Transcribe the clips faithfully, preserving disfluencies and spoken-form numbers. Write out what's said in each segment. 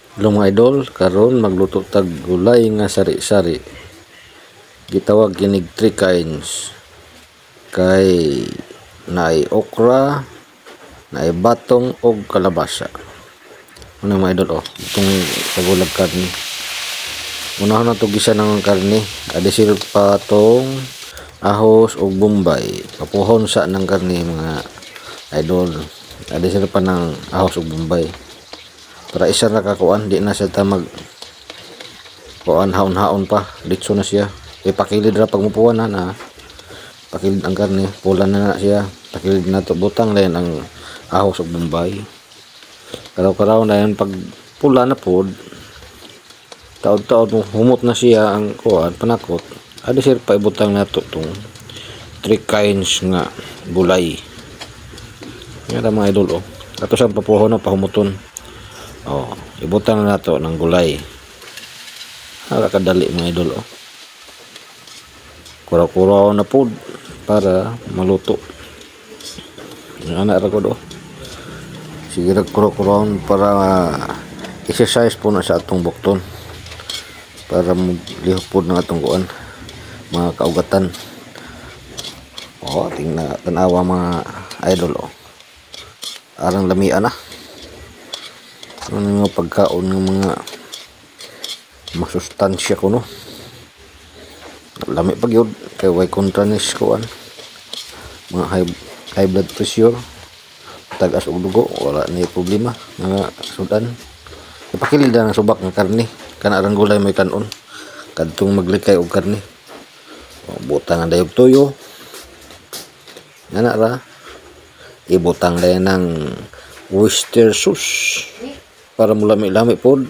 Hello mga idol, karon magluto tag gulay nga sari-sari. Gitawag kinig three kinds. Kay naay okra, naay batong og kalabasa. Ano mga idol oh, itong pagulag karne. Unahon na to gisa ng karne, adisir pa tong ahos og bombay. Papuhon sa ng karne mga idol. Adisir pa ng ahos og bombay. Para isa na kakuan, di na siya ta mag kuan haon-haon pa, ditso na siya. Ipakilid ra pag mupuan na na. Pakilid ang karne, pula na na siya. Pakilid na to, butang lain ang ahos ug bombay. Karaw-karaw na yan pag pula na pod. Taod-taod mo humot na siya ang kuan panakot. Adi sir pa ibutang nato tong three kinds nga gulay. Nga mga idol oh. Ato sa papuhon na pahumuton. Oh, ibutang na nato ng gulay. Nakakadali mga idol oh. Kuraw-kuraw na pod para maluto. Ang anak ra ko do. Sige ra kuraw-kuraw para exercise po na sa atong bukton. Para maglihok pod ng atong kuan mga kaugatan. Oh, tingnan tanawa mga idol oh. Arang lamian na. Ano nga pagkaon ng mga masustansya ko no. Lami pag yun kay way contranis ko an mga high, high blood pressure, tagas og dugo, wala na problema mga sudan. Ipakilida ng subak ng karne kana arang gulay may kanon kadtong maglikay og karne. O, butang ang dayog toyo ana ra ibutang dayon ng oyster sauce para mulami-lami pod.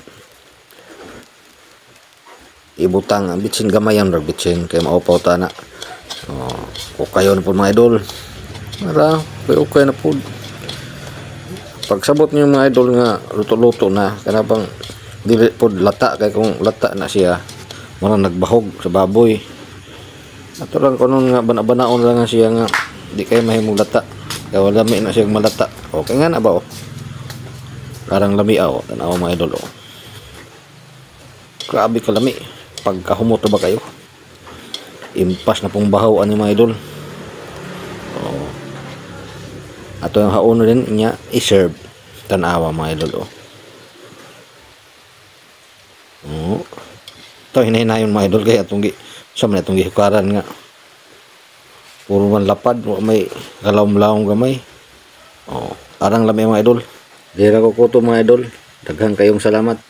Ibutang ang bitsin gamayan ra bitsin kay maupaw ta na. Oh, ukayon pod mga idol. Para kay ukay na pod. Pagsabot niyo mga idol nga luto-luto na kana bang dili pod lata kay kung lata na siya mura nagbahog sa baboy. Ato lang kunon nga bana-banaon lang siya nga di kay mahimong lata. Kay wala mi na siya malata. Okay nga na ba oh. Parang lami aw, tanaw mga idol oh. Grabe ka lami. Pagkahumot ba kayo? Impas na pong bahaw ani mga idol. Oh. Ato yung haon rin niya i-serve. Tanawa mga idol oh. Oh. Ito hinahinayon mga idol kaya itong sa man itong gihukaran nga. Puro man lapad, may galawm-lawm gamay. Oh, arang lami mga idol. Dira ko ko to mga idol. Daghang kayong salamat.